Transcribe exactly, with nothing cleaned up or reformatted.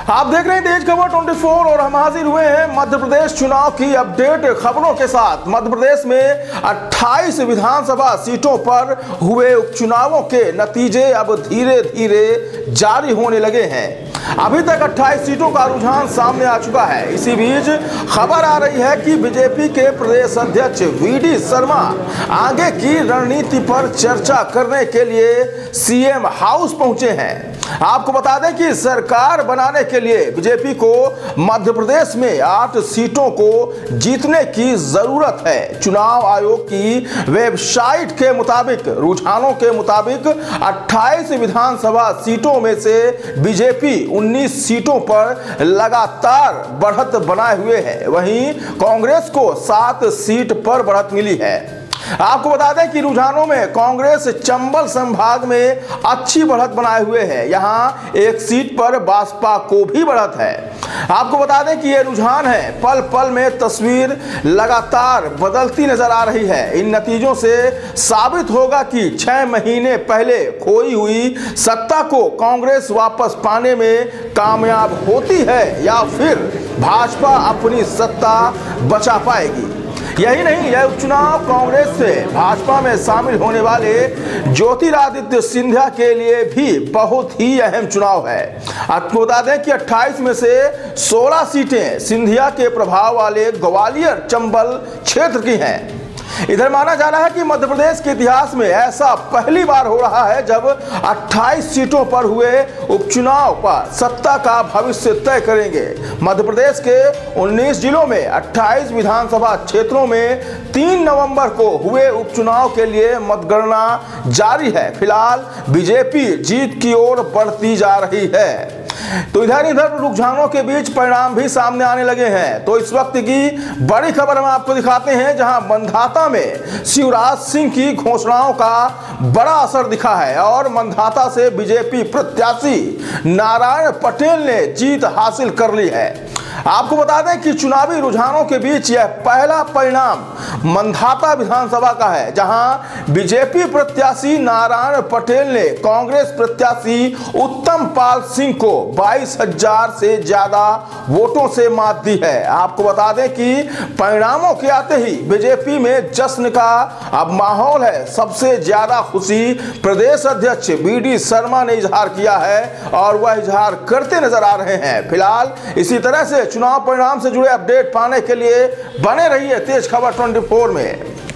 आप देख रहे हैं तेज खबर चौबीस और हम हाजिर हुए हैं मध्य प्रदेश चुनाव की अपडेट खबरों के साथ। मध्य प्रदेश में अट्ठाईस विधानसभा सीटों पर हुए उपचुनावों के नतीजे अब धीरे धीरे जारी होने लगे हैं। अभी तक अट्ठाईस सीटों का रुझान सामने आ चुका है। इसी बीच खबर आ रही है कि बीजेपी के प्रदेश अध्यक्ष वी डी शर्मा आगे की रणनीति पर चर्चा करने के लिए सीएम हाउस पहुंचे हैं। आपको बता दें कि सरकार बनाने के लिए बीजेपी को मध्य प्रदेश में आठ सीटों को जीतने की जरूरत है। चुनाव आयोग की वेबसाइट के मुताबिक रुझानों के मुताबिक अट्ठाईस विधानसभा सीटों में से बीजेपी उन्नीस सीटों पर लगातार बढ़त बनाए हुए है। वहीं कांग्रेस को सात सीट पर बढ़त मिली है। आपको बता दें कि रुझानों में कांग्रेस चंबल संभाग में अच्छी बढ़त बनाए हुए है। यहां एक सीट पर बसपा को भी बढ़त है। आपको बता दें कि ये रुझान है, पल पल में तस्वीर लगातार बदलती नजर आ रही है। इन नतीजों से साबित होगा कि छह महीने पहले खोई हुई सत्ता को कांग्रेस वापस पाने में कामयाब होती है या फिर भाजपा अपनी सत्ता बचा पाएगी। यही नहीं, यह उपचुनाव कांग्रेस से भाजपा में शामिल होने वाले ज्योतिरादित्य सिंधिया के लिए भी बहुत ही अहम चुनाव है। आपको बता दें कि अट्ठाईस में से सोलह सीटें सिंधिया के प्रभाव वाले ग्वालियर चंबल क्षेत्र की हैं। इधर माना जा रहा है कि मध्य प्रदेश के इतिहास में ऐसा पहली बार हो रहा है जब अट्ठाईस सीटों पर हुए उपचुनाव पर सत्ता का भविष्य तय करेंगे। मध्य प्रदेश के उन्नीस जिलों में अट्ठाईस विधानसभा क्षेत्रों में तीन नवंबर को हुए उपचुनाव के लिए मतगणना जारी है। फिलहाल बीजेपी जीत की ओर बढ़ती जा रही है। तो इधर इधर रुझानों के बीच परिणाम भी सामने आने लगे हैं। तो इस वक्त की बड़ी खबर हम आपको दिखाते हैं, जहां मंधाता में शिवराज सिंह की घोषणाओं का बड़ा असर दिखा है और मंधाता से बीजेपी प्रत्याशी नारायण पटेल ने जीत हासिल कर ली है। आपको बता दें कि चुनावी रुझानों के बीच यह पहला परिणाम मंधाता विधानसभा का है, जहां बीजेपी प्रत्याशी नारायण पटेल ने कांग्रेस प्रत्याशी उत्तम पाल सिंह को बाईस हजार से ज्यादा वोटों से मात दी है। आपको बता दें कि परिणामों के आते ही बीजेपी में जश्न का अब माहौल है। सबसे ज्यादा खुशी प्रदेश अध्यक्ष वी डी शर्मा ने इजहार किया है और वह इजहार करते नजर आ रहे हैं। फिलहाल इसी तरह से चुनाव परिणाम से जुड़े अपडेट पाने के लिए बने रहिए तेज खबर चौबीस में।